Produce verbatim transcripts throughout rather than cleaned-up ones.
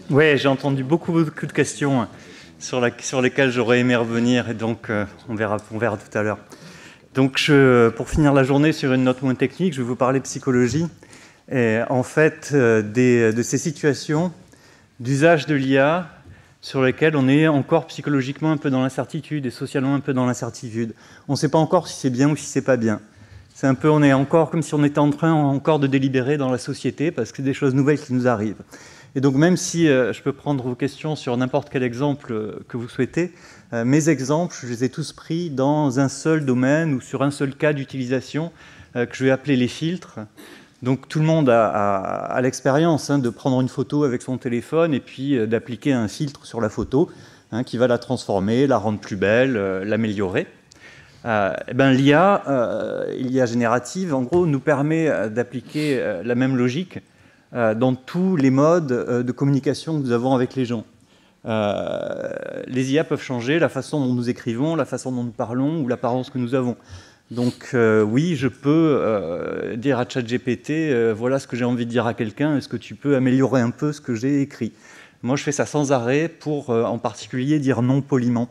Oui, j'ai entendu beaucoup, beaucoup de questions sur, la, sur lesquelles j'aurais aimé revenir, et donc euh, on, verra, on verra tout à l'heure. Donc, je, pour finir la journée sur une note moins technique, je vais vous parler psychologie, et en fait, euh, des, de ces situations d'usage de l'I A sur lesquelles on est encore psychologiquement un peu dans l'incertitude et socialement un peu dans l'incertitude. On ne sait pas encore si c'est bien ou si c'est pas bien. C'est un peu, on est encore comme si on était en train encore de délibérer dans la société parce que c'est des choses nouvelles qui nous arrivent. Et donc, même si euh, je peux prendre vos questions sur n'importe quel exemple euh, que vous souhaitez, euh, mes exemples, je les ai tous pris dans un seul domaine ou sur un seul cas d'utilisation euh, que je vais appeler les filtres. Donc, tout le monde a, a, a l'expérience hein, de prendre une photo avec son téléphone et puis euh, d'appliquer un filtre sur la photo hein, qui va la transformer, la rendre plus belle, euh, l'améliorer. Euh, eh ben, L'I A, euh, l'I A générative, en gros, nous permet euh, d'appliquer euh, la même logique euh, dans tous les modes euh, de communication que nous avons avec les gens. Euh, les I A peuvent changer la façon dont nous écrivons, la façon dont nous parlons ou l'apparence que nous avons. Donc euh, oui, je peux euh, dire à ChatGPT, euh, voilà ce que j'ai envie de dire à quelqu'un, est-ce que tu peux améliorer un peu ce que j'ai écrit? Moi, je fais ça sans arrêt pour, euh, en particulier, dire non poliment.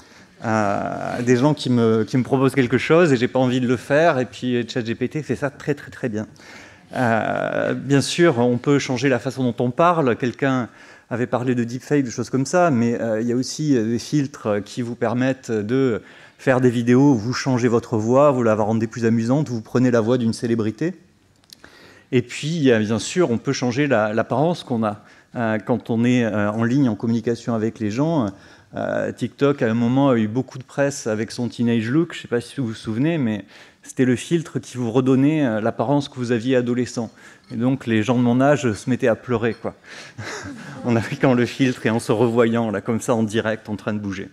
À des gens qui me, qui me proposent quelque chose et j'ai pas envie de le faire, et puis ChatGPT fait ça très très très bien. Euh, bien sûr, on peut changer la façon dont on parle. Quelqu'un avait parlé de deepfake, de choses comme ça, mais euh, il y a aussi des filtres qui vous permettent de faire des vidéos où vous changez votre voix, vous la rendez plus amusante, vous prenez la voix d'une célébrité. Et puis, bien sûr, on peut changer la, l'apparence qu'on a euh, quand on est euh, en ligne, en communication avec les gens. Euh, TikTok, à un moment, a eu beaucoup de presse avec son teenage look. Je ne sais pas si vous vous souvenez, mais c'était le filtre qui vous redonnait euh, l'apparence que vous aviez adolescent. Et donc, les gens de mon âge se mettaient à pleurer, quoi. En appliquant le filtre et en se revoyant, là, comme ça, en direct, en train de bouger.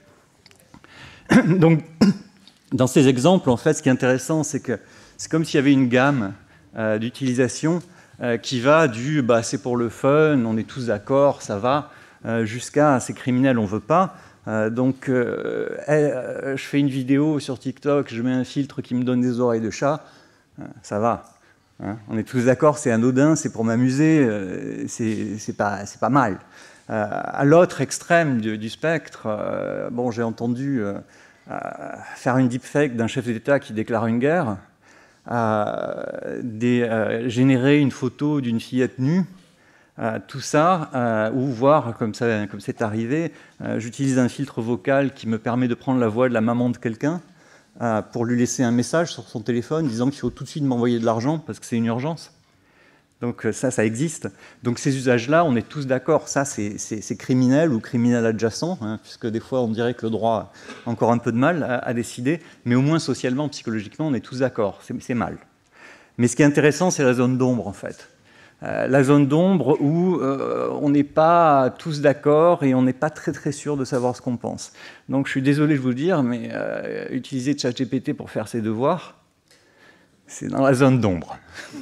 Donc, dans ces exemples, en fait, ce qui est intéressant, c'est que c'est comme s'il y avait une gamme euh, d'utilisation euh, qui va du bah, « c'est pour le fun, on est tous d'accord, ça va euh, », jusqu'à « c'est criminel, on ne veut pas ». Euh, donc, euh, euh, je fais une vidéo sur TikTok, je mets un filtre qui me donne des oreilles de chat, euh, ça va. Hein, on est tous d'accord, c'est anodin, c'est pour m'amuser, euh, c'est, c'est, pas, c'est pas mal. Euh, à l'autre extrême du, du spectre, euh, bon, j'ai entendu euh, euh, faire une deepfake d'un chef d'État qui déclare une guerre, euh, des, euh, générer une photo d'une fillette nue. Euh, tout ça, euh, ou voir, comme, ça, comme c'est arrivé, euh, j'utilise un filtre vocal qui me permet de prendre la voix de la maman de quelqu'un euh, pour lui laisser un message sur son téléphone disant qu'il faut tout de suite m'envoyer de l'argent parce que c'est une urgence. Donc ça, ça existe. Donc ces usages-là, on est tous d'accord. Ça, c'est, c'est, c'est criminel ou criminel adjacent, hein, puisque des fois, on dirait que le droit a encore un peu de mal à, à décider, mais au moins socialement, psychologiquement, on est tous d'accord. C'est, c'est mal. Mais ce qui est intéressant, c'est la zone d'ombre, en fait. Euh, la zone d'ombre où euh, on n'est pas tous d'accord et on n'est pas très très sûr de savoir ce qu'on pense. Donc je suis désolé de vous le dire, mais euh, utiliser ChatGPT pour faire ses devoirs, c'est dans la zone d'ombre.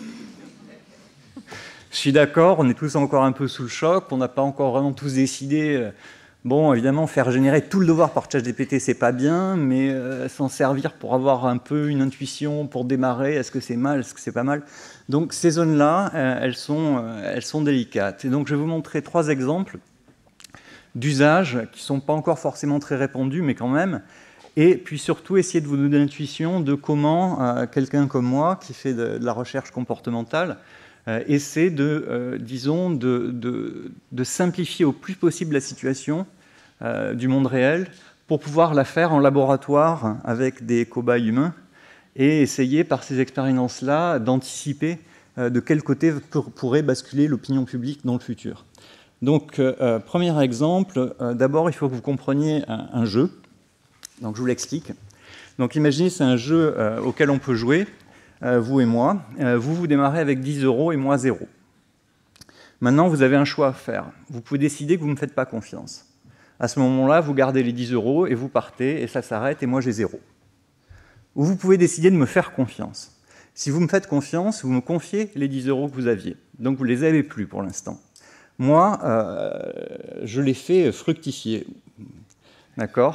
Je suis d'accord, on est tous encore un peu sous le choc, on n'a pas encore vraiment tous décidé. Euh, bon, évidemment, faire générer tout le devoir par ChatGPT, c'est pas bien, mais euh, s'en servir pour avoir un peu une intuition, pour démarrer, est-ce que c'est mal, est-ce que c'est pas mal? Donc ces zones-là, euh, elles, sont, euh, elles sont délicates. Et donc je vais vous montrer trois exemples d'usages qui ne sont pas encore forcément très répandus, mais quand même. Et puis surtout, essayer de vous donner l'intuition de comment euh, quelqu'un comme moi, qui fait de, de la recherche comportementale, euh, essaie de, euh, disons, de, de, de simplifier au plus possible la situation euh, du monde réel pour pouvoir la faire en laboratoire avec des cobayes humains, et essayer par ces expériences-là d'anticiper euh, de quel côté pour, pourrait basculer l'opinion publique dans le futur. Donc, euh, premier exemple, euh, d'abord, il faut que vous compreniez un, un jeu. Donc, je vous l'explique. Donc, imaginez, c'est un jeu euh, auquel on peut jouer, euh, vous et moi. Euh, vous, vous démarrez avec dix euros et moi zéro. Maintenant, vous avez un choix à faire. Vous pouvez décider que vous ne me faites pas confiance. À ce moment-là, vous gardez les dix euros et vous partez, et ça s'arrête, et moi j'ai zéro. Ou vous pouvez décider de me faire confiance. Si vous me faites confiance, vous me confiez les dix euros que vous aviez. Donc vous ne les avez plus pour l'instant. Moi, euh, je les fais fructifier. D'accord ?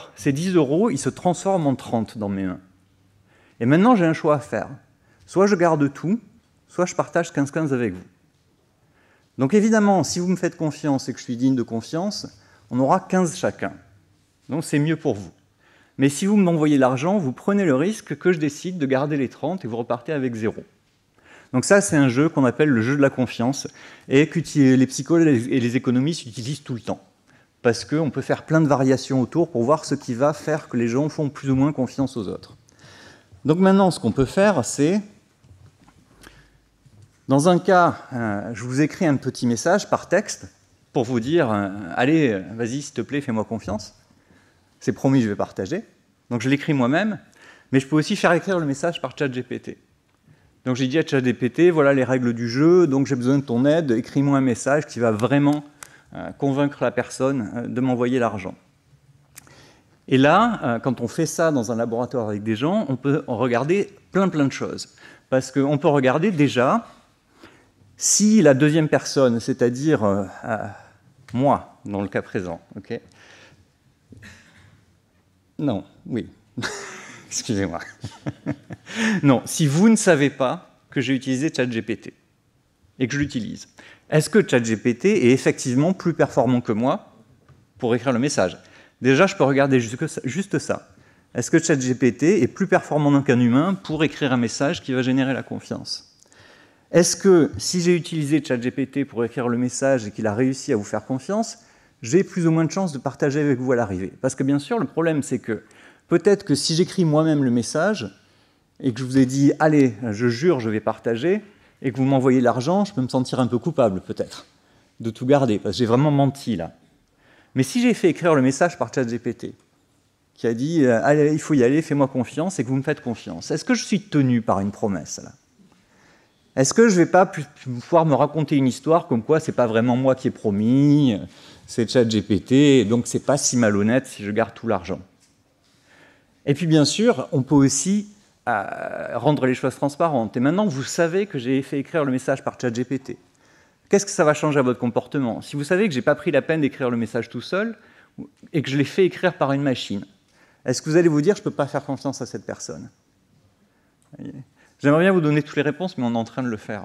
Ces dix euros, ils se transforment en trente dans mes mains. Et maintenant, j'ai un choix à faire. Soit je garde tout, soit je partage quinze quinze avec vous. Donc évidemment, si vous me faites confiance et que je suis digne de confiance, on aura quinze chacun. Donc c'est mieux pour vous. Mais si vous m'envoyez l'argent, vous prenez le risque que je décide de garder les trente et vous repartez avec zéro. Donc ça, c'est un jeu qu'on appelle le jeu de la confiance et que les psychologues et les économistes utilisent tout le temps. Parce qu'on peut faire plein de variations autour pour voir ce qui va faire que les gens font plus ou moins confiance aux autres. Donc maintenant, ce qu'on peut faire, c'est... Dans un cas, euh, je vous écris un petit message par texte pour vous dire euh, « Allez, vas-y, s'il te plaît, fais-moi confiance. C'est promis, je vais partager. » Donc je l'écris moi-même, mais je peux aussi faire écrire le message par ChatGPT. Donc j'ai dit à ChatGPT, voilà les règles du jeu, donc j'ai besoin de ton aide, écris-moi un message qui va vraiment euh, convaincre la personne euh, de m'envoyer l'argent. Et là, euh, quand on fait ça dans un laboratoire avec des gens, on peut regarder plein plein de choses. Parce qu'on peut regarder déjà si la deuxième personne, c'est-à-dire euh, euh, moi, dans le cas présent, ok. Non, oui. Excusez-moi. Non, si vous ne savez pas que j'ai utilisé ChatGPT et que je l'utilise, est-ce que ChatGPT est effectivement plus performant que moi pour écrire le message? Déjà, je peux regarder juste ça. Est-ce que ChatGPT est plus performant qu'un humain pour écrire un message qui va générer la confiance? Est-ce que si j'ai utilisé ChatGPT pour écrire le message et qu'il a réussi à vous faire confiance, j'ai plus ou moins de chances de partager avec vous à l'arrivée? Parce que bien sûr, le problème, c'est que peut-être que si j'écris moi-même le message et que je vous ai dit « Allez, je jure, je vais partager », et que vous m'envoyez l'argent, je peux me sentir un peu coupable, peut-être, de tout garder, parce que j'ai vraiment menti, là. Mais si j'ai fait écrire le message par ChatGPT, qui a dit « Allez, il faut y aller, fais-moi confiance », et que vous me faites confiance, est-ce que je suis tenu par une promesse, là? Est-ce que je ne vais pas pouvoir me raconter une histoire comme quoi c'est pas vraiment moi qui ai promis, c'est ChatGPT, donc c'est pas si malhonnête si je garde tout l'argent? Et puis bien sûr, on peut aussi euh, rendre les choses transparentes. Et maintenant, vous savez que j'ai fait écrire le message par ChatGPT. Qu'est-ce que ça va changer à votre comportement? Si vous savez que je n'ai pas pris la peine d'écrire le message tout seul et que je l'ai fait écrire par une machine, est-ce que vous allez vous dire « je ne peux pas faire confiance à cette personne » ? J'aimerais bien vous donner toutes les réponses, mais on est en train de le faire.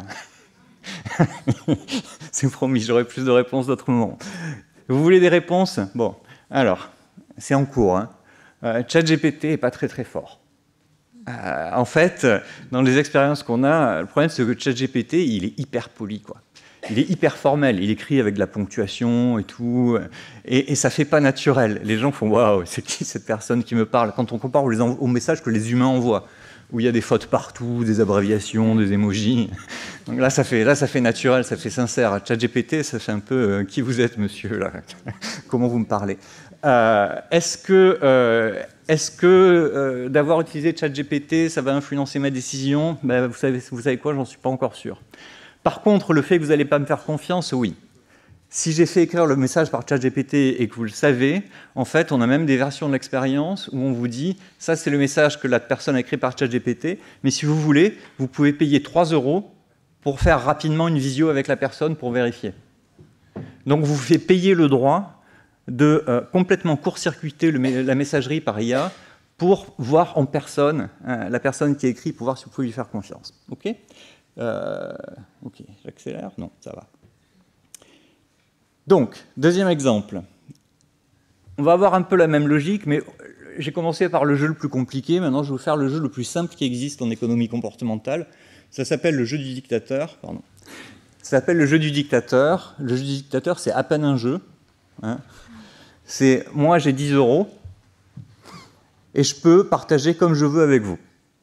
C'est promis, j'aurai plus de réponses d'autres moments. Vous voulez des réponses? Bon, alors, c'est en cours. Hein. Euh, ChatGPT n'est pas très très fort. Euh, en fait, dans les expériences qu'on a, le problème c'est que ChatGPT, il est hyper poli, quoi. Il est hyper formel, il écrit avec de la ponctuation et tout, et, et ça fait pas naturel. Les gens font « waouh, c'est qui cette personne qui me parle ?» Quand on compare aux, aux messages que les humains envoient, où il y a des fautes partout, des abréviations, des emojis. Donc là, ça fait, là, ça fait naturel, ça fait sincère. ChatGPT, ça fait un peu euh, « qui vous êtes, monsieur là? Comment vous me parlez ?» euh, Est-ce que, euh, est-ce que euh, d'avoir utilisé ChatGPT, ça va influencer ma décision? Ben, vous savez, vous savez quoi, j'en suis pas encore sûr. Par contre, le fait que vous n'allez pas me faire confiance, oui. Si j'ai fait écrire le message par ChatGPT et que vous le savez, en fait, on a même des versions de l'expérience où on vous dit « ça, c'est le message que la personne a écrit par ChatGPT, mais si vous voulez, vous pouvez payer trois euros pour faire rapidement une visio avec la personne pour vérifier. » Donc, vous faites payer le droit de euh, complètement court-circuiter la messagerie par I A pour voir en personne hein, la personne qui a écrit, pour voir si vous pouvez lui faire confiance. OK, euh, ok, j'accélère? Non, ça va. Donc, deuxième exemple. On va avoir un peu la même logique, mais j'ai commencé par le jeu le plus compliqué. Maintenant, je vais vous faire le jeu le plus simple qui existe en économie comportementale. Ça s'appelle le jeu du dictateur. Pardon. Ça s'appelle le jeu du dictateur. Le jeu du dictateur, c'est à peine un jeu. Hein. C'est moi, j'ai dix euros et je peux partager comme je veux avec vous.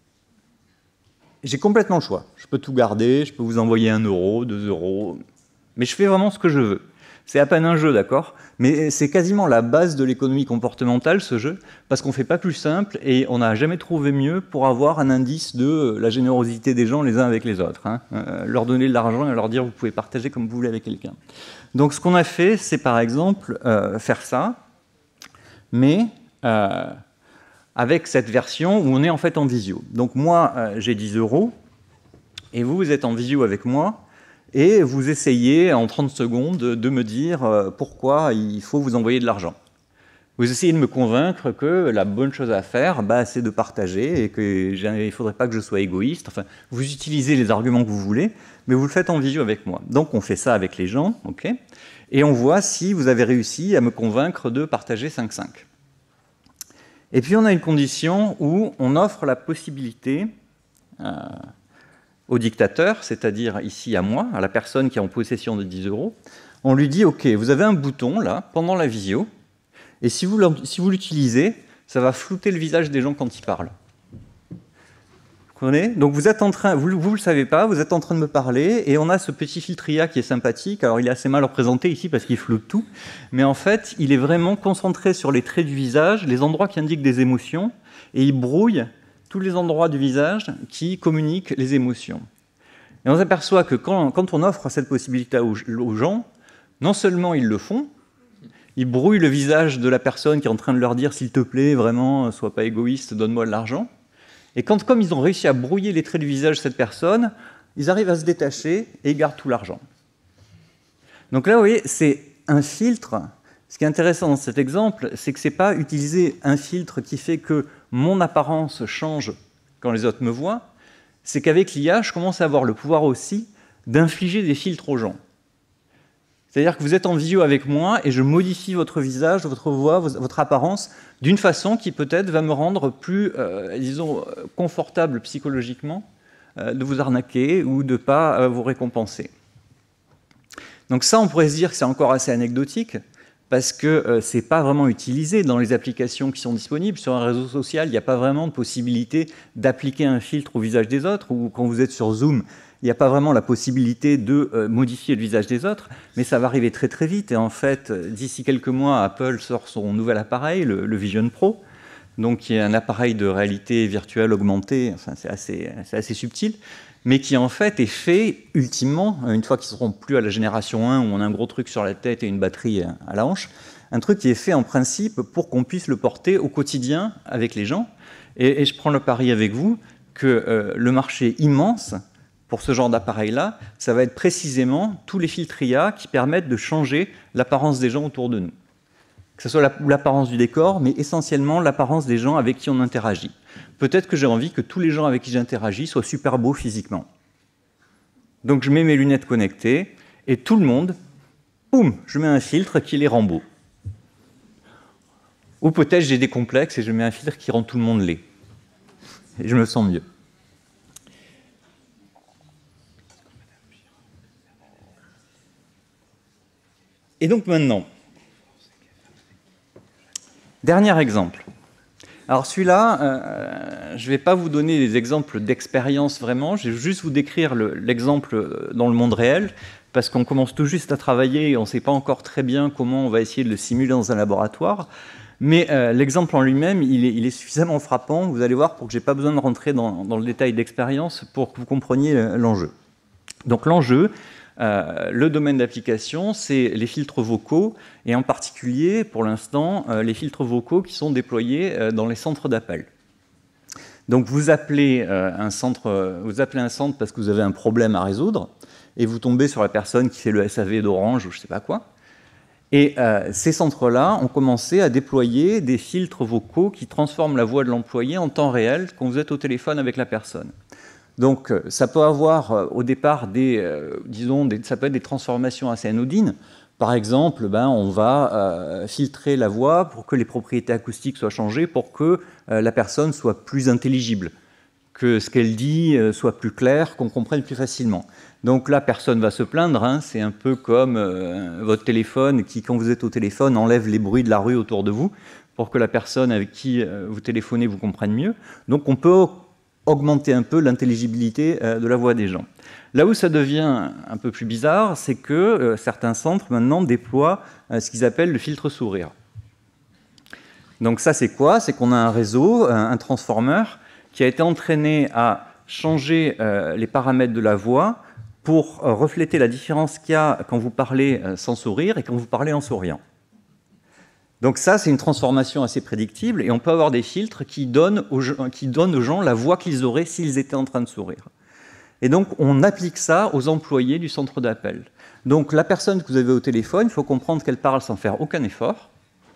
J'ai complètement le choix. Je peux tout garder, je peux vous envoyer un euro, deux euros, mais je fais vraiment ce que je veux. C'est à peine un jeu, d'accord? Mais c'est quasiment la base de l'économie comportementale, ce jeu, parce qu'on ne fait pas plus simple et on n'a jamais trouvé mieux pour avoir un indice de la générosité des gens les uns avec les autres. Hein. Euh, leur donner de l'argent et leur dire vous pouvez partager comme vous voulez avec quelqu'un. Donc ce qu'on a fait, c'est par exemple euh, faire ça, mais euh, avec cette version où on est en fait en visio. Donc moi, euh, j'ai dix euros et vous, vous êtes en visio avec moi. Et vous essayez en trente secondes de me dire pourquoi il faut vous envoyer de l'argent. Vous essayez de me convaincre que la bonne chose à faire, bah, c'est de partager et qu'il ne faudrait pas que je sois égoïste. Enfin, vous utilisez les arguments que vous voulez, mais vous le faites en visio avec moi. Donc, on fait ça avec les gens, ok, et on voit si vous avez réussi à me convaincre de partager cinq cinq. Et puis, on a une condition où on offre la possibilité euh, au dictateur, c'est-à-dire ici à moi, à la personne qui est en possession de dix euros, on lui dit, ok, vous avez un bouton, là, pendant la visio, et si vous, si vous l'utilisez, ça va flouter le visage des gens quand ils parlent. Vous comprenez? Donc vous êtes en train, vous ne le savez pas, vous êtes en train de me parler, et on a ce petit filtre I A qui est sympathique. Alors il est assez mal représenté ici parce qu'il floute tout, mais en fait, il est vraiment concentré sur les traits du visage, les endroits qui indiquent des émotions, et il brouille tous les endroits du visage qui communiquent les émotions. Et on s'aperçoit que quand, quand on offre cette possibilité aux, aux gens, non seulement ils le font, ils brouillent le visage de la personne qui est en train de leur dire « s'il te plaît, vraiment, sois pas égoïste, donne-moi de l'argent ». Et quand, comme ils ont réussi à brouiller les traits du visage de cette personne, ils arrivent à se détacher et ils gardent tout l'argent. Donc là, vous voyez, c'est un filtre. Ce qui est intéressant dans cet exemple, c'est que ce n'est pas utiliser un filtre qui fait que mon apparence change quand les autres me voient, c'est qu'avec l'I A, je commence à avoir le pouvoir aussi d'infliger des filtres aux gens. C'est-à-dire que vous êtes en visio avec moi et je modifie votre visage, votre voix, votre apparence d'une façon qui peut-être va me rendre plus, euh, disons, confortable psychologiquement euh, de vous arnaquer ou de ne pas euh, vous récompenser. Donc ça, on pourrait se dire que c'est encore assez anecdotique parce que euh, ce n'est pas vraiment utilisé dans les applications qui sont disponibles. Sur un réseau social, il n'y a pas vraiment de possibilité d'appliquer un filtre au visage des autres, ou quand vous êtes sur Zoom, il n'y a pas vraiment la possibilité de euh, modifier le visage des autres, mais ça va arriver très très vite. Et en fait, d'ici quelques mois, Apple sort son nouvel appareil, le, le Vision Pro, donc qui est un appareil de réalité virtuelle augmentée, enfin, c'est assez, c'est assez subtil, mais qui en fait est fait ultimement, une fois qu'ils ne seront plus à la génération un, où on a un gros truc sur la tête et une batterie à la hanche, un truc qui est fait en principe pour qu'on puisse le porter au quotidien avec les gens. Et, et je prends le pari avec vous que euh, le marché immense, pour ce genre d'appareil-là, ça va être précisément tous les filtres I A qui permettent de changer l'apparence des gens autour de nous. Que ce soit l'apparence du décor, mais essentiellement l'apparence des gens avec qui on interagit. Peut-être que j'ai envie que tous les gens avec qui j'interagis soient super beaux physiquement. Donc je mets mes lunettes connectées, et tout le monde, boum, je mets un filtre qui les rend beaux. Ou peut-être j'ai des complexes et je mets un filtre qui rend tout le monde laid. Et je me sens mieux. Et donc maintenant, dernier exemple. Alors celui-là, euh, je ne vais pas vous donner des exemples d'expérience vraiment, je vais juste vous décrire l'exemple le, dans le monde réel, parce qu'on commence tout juste à travailler et on ne sait pas encore très bien comment on va essayer de le simuler dans un laboratoire. Mais euh, l'exemple en lui-même, il est, il est suffisamment frappant, vous allez voir, pour que je n'ai pas besoin de rentrer dans, dans le détail d'expérience pour que vous compreniez l'enjeu. Donc l'enjeu, Euh, le domaine d'application, c'est les filtres vocaux, et en particulier, pour l'instant, euh, les filtres vocaux qui sont déployés euh, dans les centres d'appel. Donc vous appelez, euh, un centre, euh, vous appelez un centre parce que vous avez un problème à résoudre, et vous tombez sur la personne qui fait le S A V d'Orange ou je ne sais pas quoi. Et euh, ces centres-là ont commencé à déployer des filtres vocaux qui transforment la voix de l'employé en temps réel quand vous êtes au téléphone avec la personne. Donc, ça peut avoir euh, au départ des, euh, disons, des, ça peut être des transformations assez anodines. Par exemple, ben, on va euh, filtrer la voix pour que les propriétés acoustiques soient changées, pour que euh, la personne soit plus intelligible, que ce qu'elle dit euh, soit plus clair, qu'on comprenne plus facilement. Donc là, personne ne va se plaindre. Hein, c'est un peu comme euh, votre téléphone qui, quand vous êtes au téléphone, enlève les bruits de la rue autour de vous pour que la personne avec qui euh, vous téléphonez vous comprenne mieux. Donc, on peut augmenter un peu l'intelligibilité euh, de la voix des gens. Là où ça devient un peu plus bizarre, c'est que euh, certains centres maintenant déploient euh, ce qu'ils appellent le filtre sourire. Donc ça, c'est quoi? C'est qu'on a un réseau, un, un transformer, qui a été entraîné à changer euh, les paramètres de la voix pour euh, refléter la différence qu'il y a quand vous parlez euh, sans sourire et quand vous parlez en souriant. Donc ça, c'est une transformation assez prédictible, et on peut avoir des filtres qui donnent aux gens, qui donnent aux gens la voix qu'ils auraient s'ils étaient en train de sourire. Et donc, on applique ça aux employés du centre d'appel. Donc, la personne que vous avez au téléphone, il faut comprendre qu'elle parle sans faire aucun effort.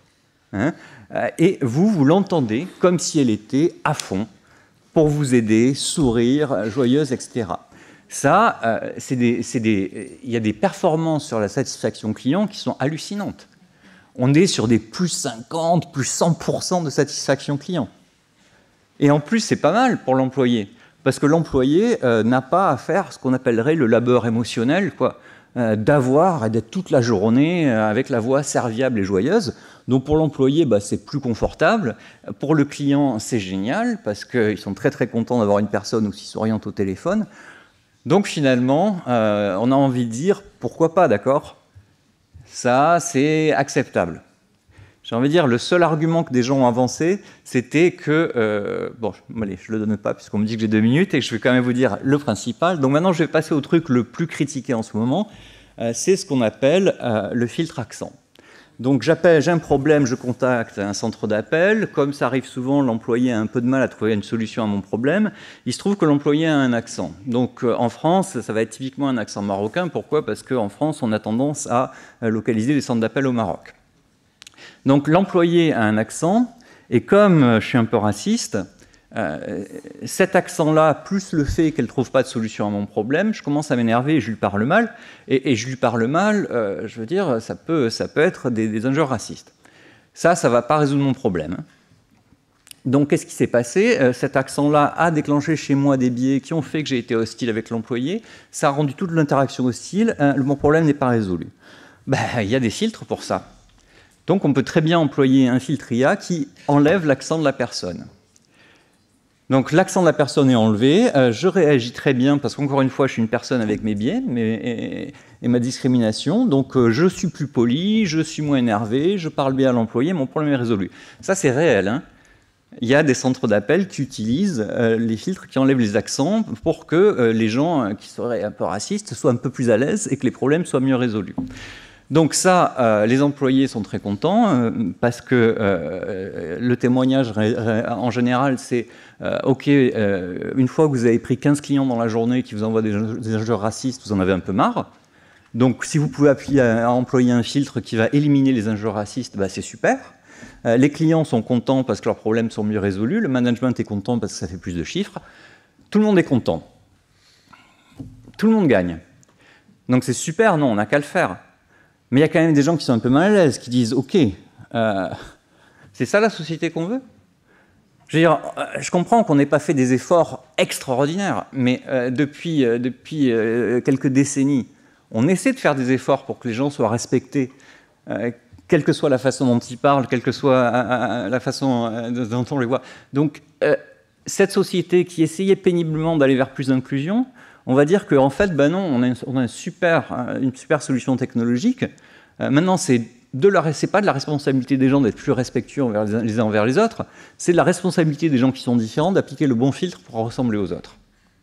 hein, et vous, vous l'entendez comme si elle était à fond pour vous aider, sourire, joyeuse, et cetera. Ça, euh, c'est des, c'est des, il y a des performances sur la satisfaction client qui sont hallucinantes. On est sur des plus cinquante, plus cent pour cent de satisfaction client. Et en plus, c'est pas mal pour l'employé, parce que l'employé euh, n'a pas à faire ce qu'on appellerait le labeur émotionnel, quoi, euh, d'avoir et d'être toute la journée euh, avec la voix serviable et joyeuse. Donc pour l'employé, bah, c'est plus confortable. Pour le client, c'est génial, parce qu'ils sont très très contents d'avoir une personne aussi souriante au téléphone. Donc finalement, euh, on a envie de dire, pourquoi pas, d'accord? Ça, c'est acceptable. J'ai envie de dire, le seul argument que des gens ont avancé, c'était que... Euh, bon, allez, je ne le donne pas, puisqu'on me dit que j'ai deux minutes, et que je vais quand même vous dire le principal. Donc maintenant, je vais passer au truc le plus critiqué en ce moment. Euh, c'est ce qu'on appelle euh, le filtre accent. Donc j'appelle, j'ai un problème, je contacte un centre d'appel. Comme ça arrive souvent, l'employé a un peu de mal à trouver une solution à mon problème. Il se trouve que l'employé a un accent. Donc euh, en France, ça va être typiquement un accent marocain. Pourquoi? Parce qu'en France, on a tendance à localiser les centres d'appel au Maroc. Donc l'employé a un accent, et comme je suis un peu raciste, euh, cet accent-là, plus le fait qu'elle ne trouve pas de solution à mon problème, je commence à m'énerver et je lui parle mal. Et, et je lui parle mal, euh, je veux dire, ça peut, ça peut être des, des injures racistes. Ça, ça ne va pas résoudre mon problème. Donc qu'est-ce qui s'est passé? euh, Cet accent-là a déclenché chez moi des biais qui ont fait que j'ai été hostile avec l'employé. Ça a rendu toute l'interaction hostile. Euh, mon problème n'est pas résolu. Ben, il y a des filtres pour ça. Donc on peut très bien employer un filtre I A qui enlève l'accent de la personne. Donc l'accent de la personne est enlevé, euh, je réagis très bien parce qu'encore une fois je suis une personne avec mes biais mes, et, et ma discrimination, donc euh, je suis plus poli, je suis moins énervé, je parle bien à l'employé, mon problème est résolu. Ça c'est réel, hein. Il y a des centres d'appel qui utilisent euh, les filtres qui enlèvent les accents pour que euh, les gens euh, qui seraient un peu racistes soient un peu plus à l'aise et que les problèmes soient mieux résolus. Donc ça, euh, les employés sont très contents euh, parce que euh, le témoignage en général, c'est euh, « Ok, euh, une fois que vous avez pris quinze clients dans la journée qui vous envoient des, des injures racistes, vous en avez un peu marre. Donc si vous pouvez appuyer à, à employer un filtre qui va éliminer les injures racistes, bah, c'est super. Euh, les clients sont contents parce que leurs problèmes sont mieux résolus. Le management est content parce que ça fait plus de chiffres. Tout le monde est content. Tout le monde gagne. Donc c'est super, non, on n'a qu'à le faire. Mais il y a quand même des gens qui sont un peu mal à l'aise, qui disent « Ok, euh, c'est ça la société qu'on veut ?» Je veux dire, je comprends qu'on n'ait pas fait des efforts extraordinaires, mais euh, depuis, euh, depuis euh, quelques décennies, on essaie de faire des efforts pour que les gens soient respectés, euh, quelle que soit la façon dont ils parlent, quelle que soit euh, la façon euh, dont on les voit. Donc, euh, cette société qui essayait péniblement d'aller vers plus d'inclusion, on va dire qu'en fait, ben non, on a, une, on a une, super, une super solution technologique. Euh, maintenant, c'est de la, c'est pas de la responsabilité des gens d'être plus respectueux envers les, les uns envers les autres, c'est de la responsabilité des gens qui sont différents d'appliquer le bon filtre pour ressembler aux autres.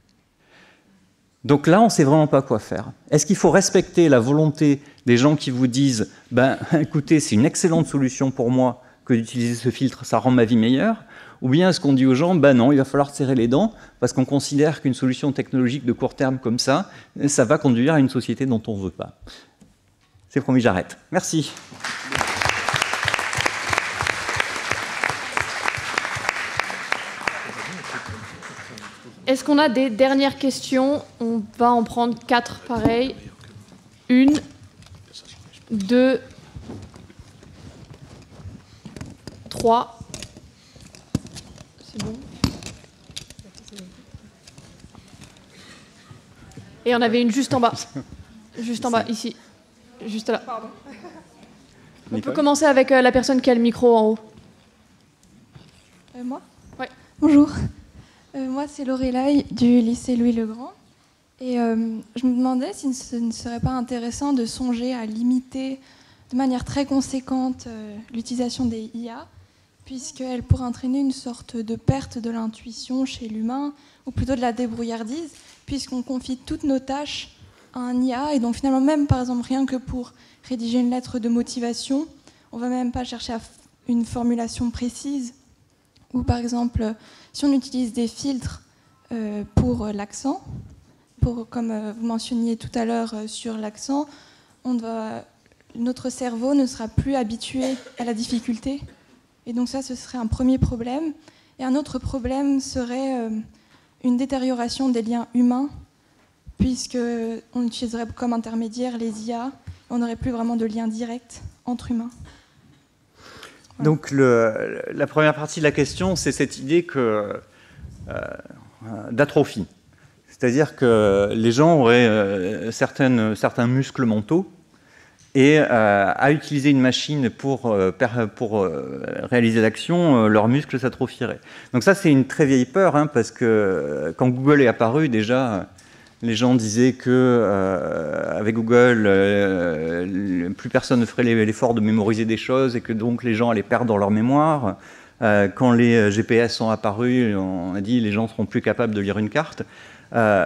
Donc là, on ne sait vraiment pas quoi faire. Est-ce qu'il faut respecter la volonté des gens qui vous disent « Ben, écoutez, c'est une excellente solution pour moi que d'utiliser ce filtre, ça rend ma vie meilleure », ou bien est-ce qu'on dit aux gens, ben non, il va falloir serrer les dents, parce qu'on considère qu'une solution technologique de court terme comme ça, ça va conduire à une société dont on ne veut pas. C'est promis, j'arrête. Merci. Est-ce qu'on a des dernières questions? On va en prendre quatre pareil. Une, deux, trois. C'est bon. Et on avait une juste en bas. Juste en bas, ici. Juste là. Pardon. On Nicole. peut commencer avec euh, la personne qui a le micro en haut. Euh, moi? Ouais. Bonjour. Euh, moi, c'est Lorelai du lycée Louis-le-Grand. Et euh, je me demandais si ce ne serait pas intéressant de songer à limiter de manière très conséquente euh, l'utilisation des I A, puisqu'elle pourrait entraîner une sorte de perte de l'intuition chez l'humain, ou plutôt de la débrouillardise, puisqu'on confie toutes nos tâches à un I A, et donc finalement même, par exemple, rien que pour rédiger une lettre de motivation, on ne va même pas chercher à une formulation précise, ou par exemple, si on utilise des filtres euh, pour l'accent, pour, comme euh, vous mentionniez tout à l'heure euh, sur l'accent, on doit, notre cerveau ne sera plus habitué à la difficulté, Et donc ça, ce serait un premier problème. Et un autre problème serait euh, une détérioration des liens humains, puisqu'on utiliserait comme intermédiaire les I A, on n'aurait plus vraiment de lien direct entre humains. Voilà. Donc le, la première partie de la question, c'est cette idée que, euh, d'atrophie. C'est-à-dire que les gens auraient euh, certaines, certains muscles mentaux, et euh, à utiliser une machine pour, euh, pour euh, réaliser l'action, euh, leurs muscles s'atrophieraient. Donc ça, c'est une très vieille peur, hein, parce que euh, quand Google est apparu, déjà, les gens disaient que euh, avec Google, euh, plus personne ne ferait l'effort de mémoriser des choses, et que donc les gens allaient perdre leur mémoire. Euh, quand les G P S sont apparus, on a dit que les gens ne seront plus capables de lire une carte. Euh,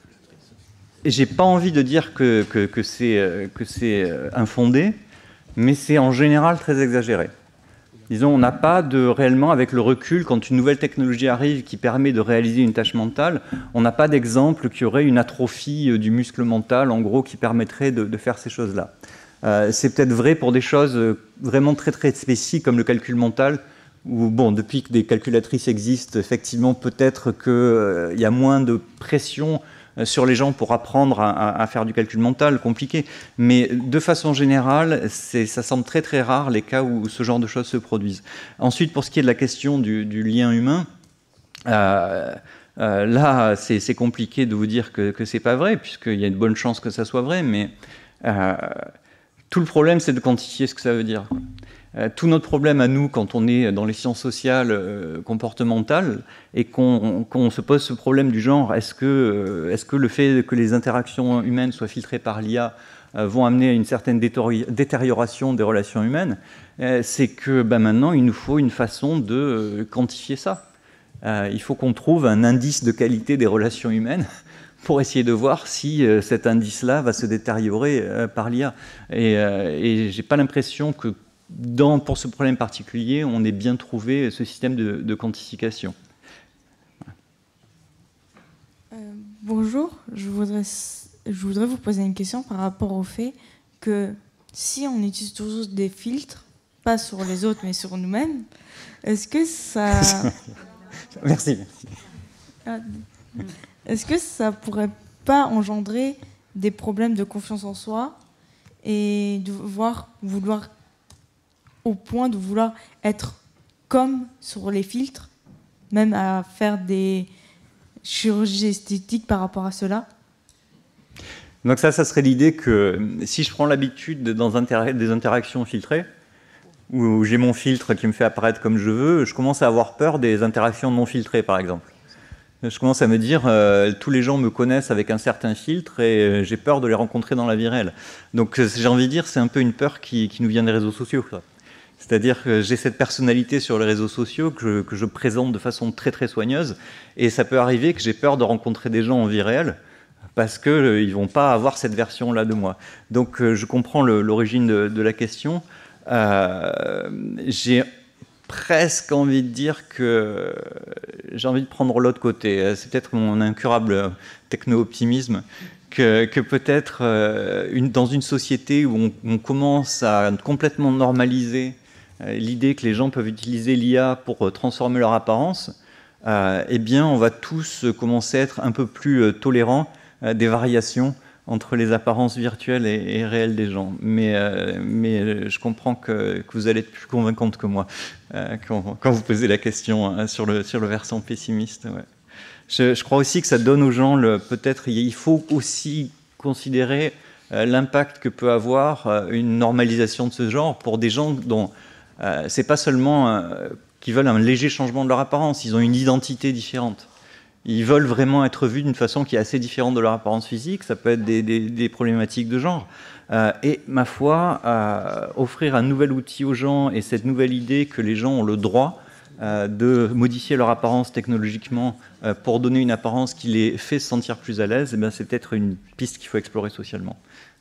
Et j'ai pas envie de dire que, que, que c'est que c'est infondé, mais c'est en général très exagéré. Disons, on n'a pas de réellement, avec le recul, quand une nouvelle technologie arrive qui permet de réaliser une tâche mentale, on n'a pas d'exemple qui aurait une atrophie du muscle mental, en gros, qui permettrait de, de faire ces choses-là. Euh, c'est peut-être vrai pour des choses vraiment très très spécifiques comme le calcul mental, où, bon, depuis que des calculatrices existent, effectivement, peut-être qu'il euh, y a moins de pression sur les gens pour apprendre à, à, à faire du calcul mental compliqué. Mais de façon générale, ça semble très très rare les cas où ce genre de choses se produisent. Ensuite, pour ce qui est de la question du, du lien humain, euh, euh, là, c'est compliqué de vous dire que, que c'est pas vrai, puisqu'il y a une bonne chance que ça soit vrai, mais euh, tout le problème, c'est de quantifier ce que ça veut dire. Euh, tout notre problème à nous, quand on est dans les sciences sociales euh, comportementales, et qu'on qu'on se pose ce problème du genre, est-ce que, euh, est-ce que le fait que les interactions humaines soient filtrées par l'I A euh, vont amener à une certaine détérioration des relations humaines, euh, c'est que ben, maintenant, il nous faut une façon de euh, quantifier ça. Euh, il faut qu'on trouve un indice de qualité des relations humaines pour essayer de voir si euh, cet indice-là va se détériorer euh, par l'I A. Et, euh, et j'ai pas l'impression que Dans, pour ce problème particulier, on ait bien trouvé ce système de, de quantification. Euh, bonjour, je voudrais, je voudrais vous poser une question par rapport au fait que si on utilise toujours des filtres, pas sur les autres mais sur nous-mêmes, est-ce que ça... Merci. Est-ce que ça pourrait pas engendrer des problèmes de confiance en soi et de voir, vouloir au point de vouloir être comme sur les filtres, même à faire des chirurgies esthétiques par rapport à cela? Donc ça, ça serait l'idée que si je prends l'habitude dans inter des interactions filtrées, où j'ai mon filtre qui me fait apparaître comme je veux, je commence à avoir peur des interactions non filtrées, par exemple. Je commence à me dire, euh, tous les gens me connaissent avec un certain filtre et euh, j'ai peur de les rencontrer dans la vie réelle. Donc j'ai envie de dire, c'est un peu une peur qui, qui nous vient des réseaux sociaux, quoi. C'est-à-dire que j'ai cette personnalité sur les réseaux sociaux que je, que je présente de façon très très soigneuse, et ça peut arriver que j'ai peur de rencontrer des gens en vie réelle parce qu'ils euh, ne vont pas avoir cette version-là de moi. Donc euh, je comprends l'origine de, de la question. Euh, j'ai presque envie de dire que j'ai envie de prendre l'autre côté. C'est peut-être mon incurable techno-optimisme. Que, que peut-être euh, une, dans une société où on, on commence à complètement normaliser euh, l'idée que les gens peuvent utiliser l'I A pour euh, transformer leur apparence, euh, eh bien on va tous commencer à être un peu plus euh, tolérants euh, des variations entre les apparences virtuelles et, et réelles des gens. Mais, euh, mais je comprends que, que vous allez être plus convaincante que moi euh, quand, quand vous posez la question hein, sur, le, sur le versant pessimiste. Ouais. Je, je crois aussi que ça donne aux gens, peut-être, il faut aussi considérer euh, l'impact que peut avoir euh, une normalisation de ce genre pour des gens dont euh, c'est pas seulement euh, qui veulent un léger changement de leur apparence, ils ont une identité différente. Ils veulent vraiment être vus d'une façon qui est assez différente de leur apparence physique, ça peut être des, des, des problématiques de genre. Euh, et ma foi, euh, offrir un nouvel outil aux gens et cette nouvelle idée que les gens ont le droit euh, de modifier leur apparence technologiquement euh, pour donner une apparence qui les fait se sentir plus à l'aise, eh bien, c'est peut-être une piste qu'il faut explorer socialement.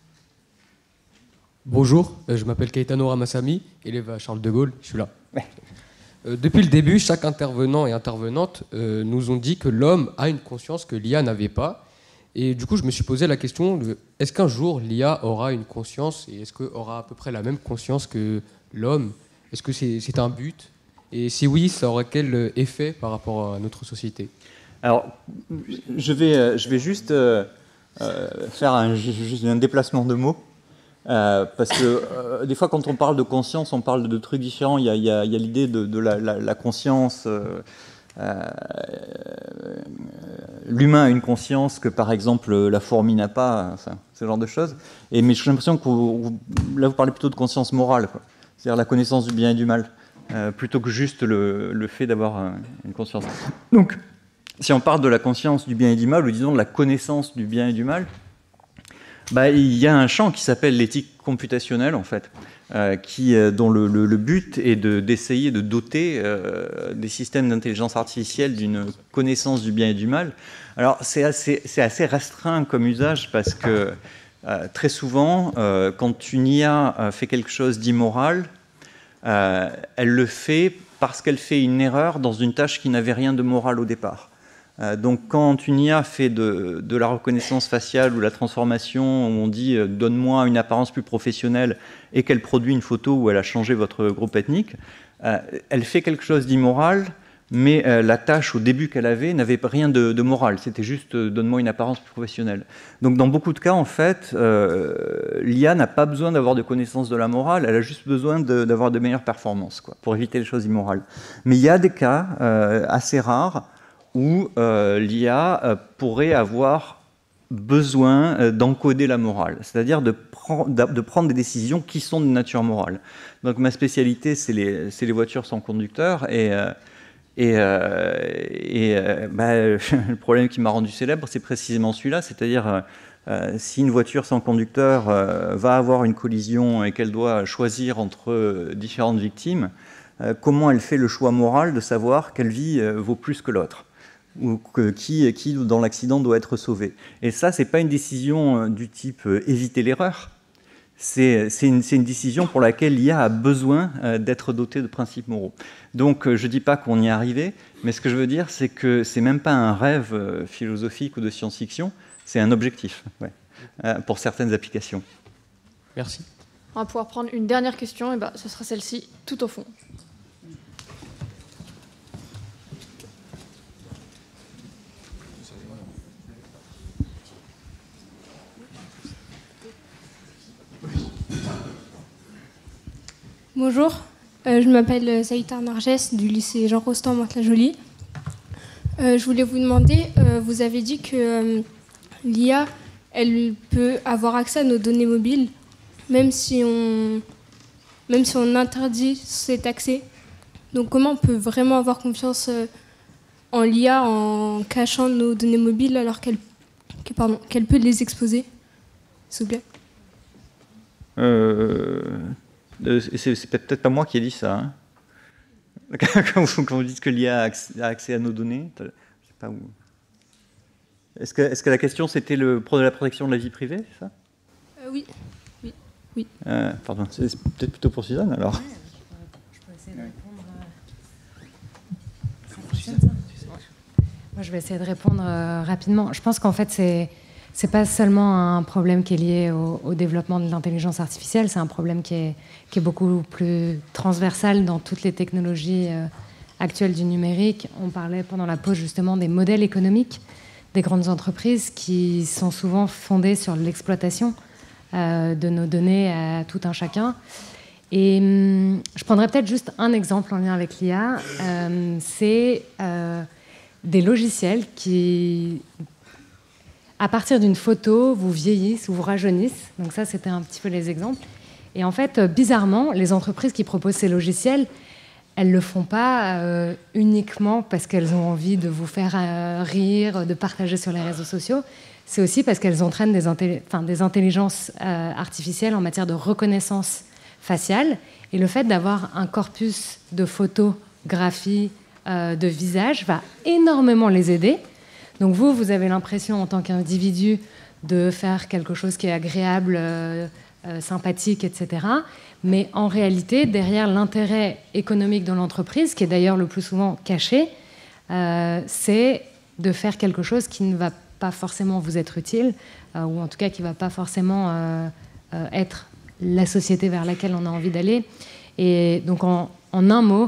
Bonjour, je m'appelle Caetano Ramassamy, élève à Charles de Gaulle, je suis là. Ouais. Euh, depuis le début, chaque intervenant et intervenante euh, nous ont dit que l'homme a une conscience que l'I A n'avait pas. Et du coup, je me suis posé la question, est-ce qu'un jour l'I A aura une conscience et est-ce qu'elle aura à peu près la même conscience que l'homme? Est-ce que c'est c'est un but? Et si oui, ça aurait quel effet par rapport à notre société? Alors, je vais, je vais juste euh, euh, faire un, juste un déplacement de mots. Euh, parce que euh, des fois, quand on parle de conscience, on parle de, de trucs différents. Il y a, il y a, il y a l'idée de, de la, la, la conscience. Euh, euh, L'humain a une conscience que, par exemple, la fourmi n'a pas, enfin, ce genre de choses. Et, mais j'ai l'impression que vous, là, vous parlez plutôt de conscience morale, c'est-à-dire la connaissance du bien et du mal, euh, plutôt que juste le, le fait d'avoir euh, une conscience. Donc, si on parle de la conscience du bien et du mal, ou disons de la connaissance du bien et du mal, bah, il y a un champ qui s'appelle l'éthique computationnelle, en fait, euh, qui, euh, dont le, le, le but est de, d'essayer de doter euh, des systèmes d'intelligence artificielle d'une connaissance du bien et du mal. Alors, c'est assez, c'est assez restreint comme usage, parce que euh, très souvent, euh, quand une I A fait quelque chose d'immoral, euh, elle le fait parce qu'elle fait une erreur dans une tâche qui n'avait rien de moral au départ. Donc, quand une I A fait de, de la reconnaissance faciale ou la transformation, où on dit euh, « donne-moi une apparence plus professionnelle » et qu'elle produit une photo où elle a changé votre groupe ethnique, euh, elle fait quelque chose d'immoral, mais euh, la tâche au début qu'elle avait n'avait rien de, de moral. C'était juste euh, « donne-moi une apparence plus professionnelle ». Donc, dans beaucoup de cas, en fait, euh, l'I A n'a pas besoin d'avoir de connaissance de la morale, elle a juste besoin de, d'avoir de meilleures performances, quoi, pour éviter les choses immorales. Mais il y a des cas euh, assez rares où euh, l'I A euh, pourrait avoir besoin euh, d'encoder la morale, c'est-à-dire de, pre- de prendre des décisions qui sont de nature morale. Donc ma spécialité, c'est les, c'est les voitures sans conducteur, et, euh, et, euh, et euh, bah, le problème qui m'a rendu célèbre, c'est précisément celui-là, c'est-à-dire euh, si une voiture sans conducteur euh, va avoir une collision et qu'elle doit choisir entre euh, différentes victimes, euh, comment elle fait le choix moral de savoir quelle vie euh, vaut plus que l'autre, ou que, qui, qui dans l'accident doit être sauvé. Et ça, ce n'est pas une décision du type euh, éviter l'erreur, c'est, c'est, une, c'est une décision pour laquelle l'I A a besoin euh, d'être dotée de principes moraux. Donc euh, je ne dis pas qu'on y est arrivé, mais ce que je veux dire, c'est que ce n'est même pas un rêve euh, philosophique ou de science-fiction, c'est un objectif, ouais, euh, pour certaines applications. Merci. On va pouvoir prendre une dernière question, et ben, ce sera celle-ci, tout au fond. Bonjour, euh, je m'appelle Zaïta Narges du lycée Jean Rostand Mantes-la-Jolie. Euh, je voulais vous demander, euh, vous avez dit que euh, l'I A, elle peut avoir accès à nos données mobiles, même si on, même si on interdit cet accès. Donc comment on peut vraiment avoir confiance euh, en l'I A en cachant nos données mobiles alors qu'elle, que, pardon, qu'elle peut les exposer, s'il vous plaît? euh... C'est, c'est peut-être pas moi qui ai dit ça. Hein. Quand, vous, quand vous dites que l'I A a accès, a accès à nos données, je sais pas où. Est-ce que, est-ce que la question c'était le de la protection de la vie privée, c'est ça? euh, Oui, oui, oui. Euh, pardon, c'est peut-être plutôt pour Suzanne alors. Ouais, je, peux, je peux essayer de répondre. Euh... Moi, je vais essayer de répondre euh, rapidement. Je pense qu'en fait, c'est c'est pas seulement un problème qui est lié au, au développement de l'intelligence artificielle, c'est un problème qui est, qui est beaucoup plus transversal dans toutes les technologies euh, actuelles du numérique. On parlait pendant la pause justement des modèles économiques des grandes entreprises qui sont souvent fondés sur l'exploitation euh, de nos données à tout un chacun. Et hum, je prendrais peut-être juste un exemple en lien avec l'I A. Euh, c'est euh, des logiciels qui, à partir d'une photo, vous vieillissent ou vous rajeunissent. Donc ça, c'était un petit peu les exemples. Et en fait, bizarrement, les entreprises qui proposent ces logiciels, elles ne le font pas euh, uniquement parce qu'elles ont envie de vous faire euh, rire, de partager sur les réseaux sociaux. C'est aussi parce qu'elles entraînent des, intelli- enfin, des intelligences euh, artificielles en matière de reconnaissance faciale. Et le fait d'avoir un corpus de photographie, euh, de visage, va énormément les aider. Donc vous, vous avez l'impression en tant qu'individu de faire quelque chose qui est agréable, euh, euh, sympathique, et cetera. Mais en réalité, derrière l'intérêt économique de l'entreprise, qui est d'ailleurs le plus souvent caché, euh, c'est de faire quelque chose qui ne va pas forcément vous être utile, euh, ou en tout cas qui ne va pas forcément euh, euh, être la société vers laquelle on a envie d'aller. Et donc en, en un mot,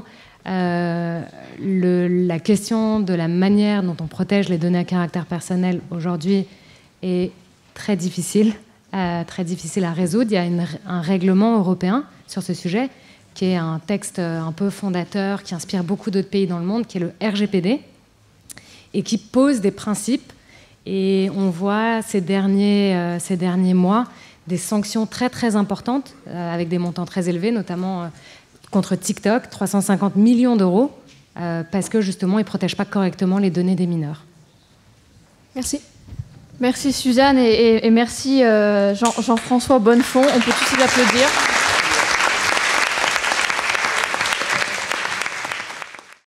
Euh, le, la question de la manière dont on protège les données à caractère personnel aujourd'hui est très difficile, euh, très difficile à résoudre. Il y a une, un règlement européen sur ce sujet, qui est un texte un peu fondateur, qui inspire beaucoup d'autres pays dans le monde, qui est le R G P D, et qui pose des principes. Et on voit ces derniers, euh, ces derniers mois des sanctions très très importantes, euh, avec des montants très élevés, notamment euh, contre TikTok, trois cent cinquante millions d'euros, euh, parce que justement, ils ne protègent pas correctement les données des mineurs. Merci. Merci Suzanne et, et, et merci euh, Jean, Jean-François Bonnefond. On peut tous les applaudir.